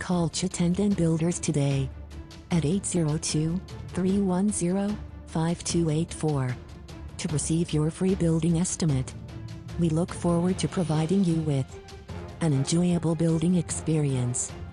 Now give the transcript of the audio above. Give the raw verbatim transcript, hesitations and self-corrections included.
Call Chittenden Builders today at eight zero two, three one zero, five two eight four to receive your free building estimate. We look forward to providing you with an enjoyable building experience.